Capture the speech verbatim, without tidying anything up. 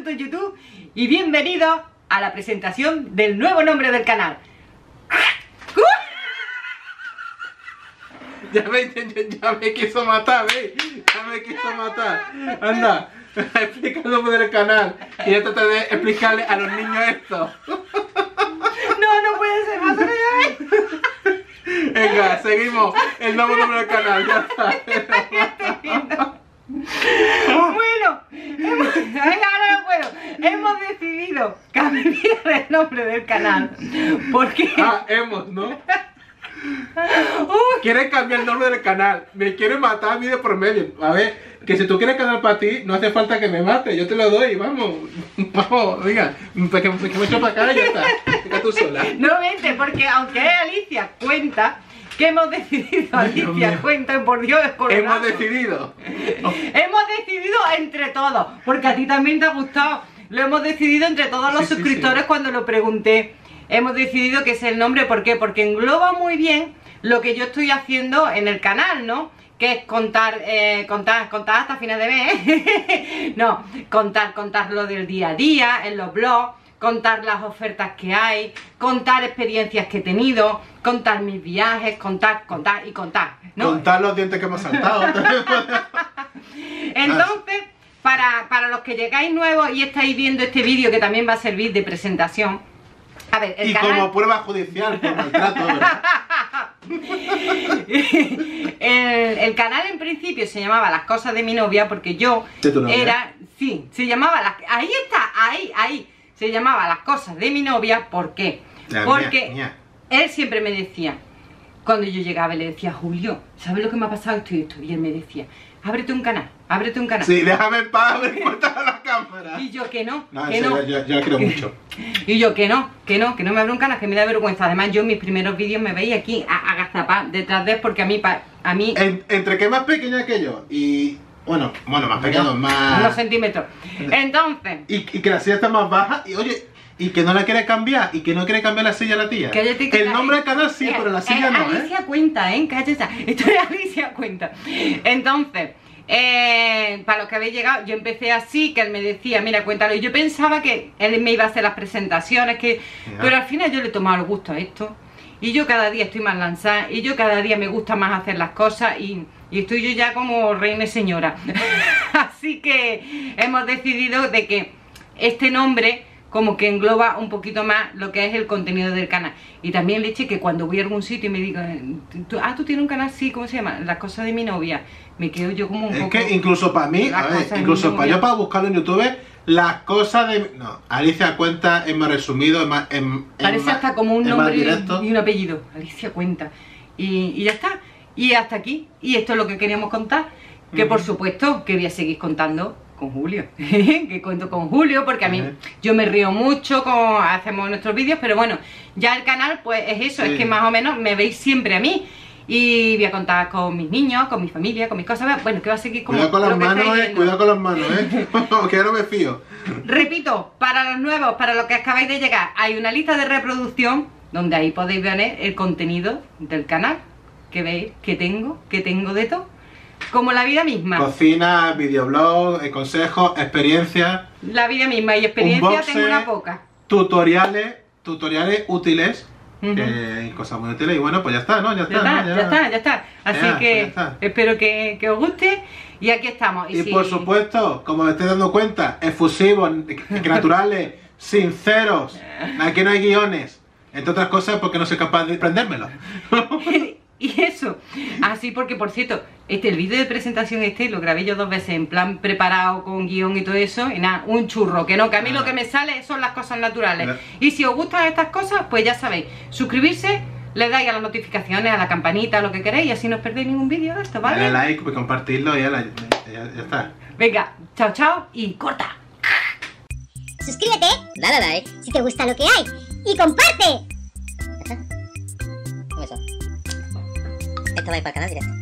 Tuto YouTube y bienvenidos a la presentación del nuevo nombre del canal. Ya me, ya, ya me quiso matar, ¿veis? Ya me quiso matar. Anda, explica el nombre del canal y yo traté de explicarle a los niños esto. No, no puede ser más allá. Venga, seguimos. El nuevo nombre del canal, ya está. Bueno, hemos, ahora no puedo. Hemos decidido cambiar el nombre del canal. Porque... Ah, hemos, ¿no? Quiere cambiar el nombre del canal. Me quiere matar a mí de por medio. A ver, que si tú quieres canal para ti, no hace falta que me mate. Yo te lo doy, vamos. Vamos, venga. Que, que me echo para acá y ya está. Venga tú sola. No vente, porque aunque Alicia cuenta que hemos decidido, Alicia cuenta, por Dios, es colorado. Hemos decidido. Hemos decidido entre todos, porque a ti también te ha gustado. Lo hemos decidido entre todos los sí, sí, suscriptores sí. Cuando lo pregunté. Hemos decidido que es el nombre, ¿por qué? Porque engloba muy bien lo que yo estoy haciendo en el canal, ¿no? Que es contar, eh, contar, contar hasta fines de mes. No, contar, contar lo del día a día, en los blogs, contar las ofertas que hay, contar experiencias que he tenido, contar mis viajes, contar, contar y contar, ¿no? Contar los dientes que hemos saltado. Entonces, para, para los que llegáis nuevos y estáis viendo este vídeo, que también va a servir de presentación, a ver, el y canal... como prueba judicial por maltrato, ¿verdad? el, el canal en principio se llamaba Las Cosas de mi Novia, porque yo ¿De tu novia? era... Sí, se llamaba... Las, ahí está, ahí, ahí. Se llamaba Las Cosas de mi Novia, ¿por qué? La Porque mía, mía. él siempre me decía, cuando yo llegaba, le decía, Julio, ¿sabes lo que me ha pasado esto y esto? Y él me decía, ábrete un canal, ábrete un canal. Sí, déjame en paz, abre cortar la cámara. Y yo que no, No, que en no. serio, yo, yo la quiero mucho. Y yo que no, que no, que no me abro un canal, que me da vergüenza. Además yo en mis primeros vídeos me veía aquí a, a gazapá detrás de él, porque a mí, pa, a mí... En, entre que es más pequeña que yo y... Bueno, bueno, más pequeño, más... unos centímetros. Entonces... Y, y que la silla está más baja y oye... Y que no la quiere cambiar, y que no quiere cambiar la silla a la tía. Cállate, que el nombre del canal sí, eh, pero la silla eh, no, ¿eh? Alicia cuenta, ¿eh? Cállate. Esto es Alicia cuenta. Entonces, eh, para los que habéis llegado, yo empecé así, que él me decía, mira, cuéntalo. Y yo pensaba que él me iba a hacer las presentaciones, que Ya. pero al final yo le he tomado el gusto a esto. Y yo cada día estoy más lanzada, y yo cada día me gusta más hacer las cosas, y, y estoy yo ya como reina y señora. Así que hemos decidido de que este nombre... como que engloba un poquito más lo que es el contenido del canal. Y también leche que cuando voy a algún sitio y me digan, ah, tú tienes un canal, sí, ¿cómo se llama? Las Cosas de mi Novia. Me quedo yo como un Es poco... que incluso para mí, Las a ver, Cosas de incluso mi para Novia. yo para buscarlo en YouTube, las cosas de... No, Alicia Cuenta es más resumido, es más... Es, es Parece más, hasta como un es más nombre directo. y un apellido. Alicia Cuenta. Y, y ya está. Y hasta aquí. Y esto es lo que queríamos contar. Que Uh-huh. por supuesto que voy a seguir contando con Julio. Que cuento con Julio porque a mí Uh-huh. yo me río mucho con hacemos nuestros vídeos, pero bueno, ya el canal pues es eso, Sí. es que más o menos me veis siempre a mí. Y voy a contar con mis niños, con mi familia, con mis cosas. Bueno, que va a seguir como Cuidado con las lo que manos, estáis eh, viendo. cuidado con las manos, eh. Que yo no me fío. Repito, para los nuevos, para los que acabáis de llegar, hay una lista de reproducción donde ahí podéis ver el contenido del canal, que veis que tengo, que tengo de todo, como la vida misma. Cocina, videoblog, eh, consejos, experiencias, La vida misma y experiencia Unboxing. tengo una poca. tutoriales, tutoriales útiles, Ujú. eh, cosas muy útiles y bueno, pues ya está, ¿no? Ya está, Ya está, ¿no? ya está, ya está. Así Ya, que ya está. espero que, que os guste y aquí estamos. Y si- por supuesto, como me estoy dando cuenta, efusivos, naturales, sinceros, aquí no hay guiones, entre otras cosas porque no soy capaz de prendérmelo. Y eso, así porque por cierto, este el vídeo de presentación este lo grabé yo dos veces en plan preparado con guión y todo eso, y nada, un churro, que no, que a mí Ah. lo que me sale son las cosas naturales. Claro. Y si os gustan estas cosas, pues ya sabéis, suscribirse, le dais a las notificaciones, a la campanita, a lo que queréis, y así no os perdéis ningún vídeo de esto, Dale ¿vale? like, pues compartirlo y ya, la- ya, ya está. Venga, chao chao y corta. Suscríbete, dale a like si te gusta lo que hay y comparte. ¿Cómo eso? Esto va a ir para el canal directo.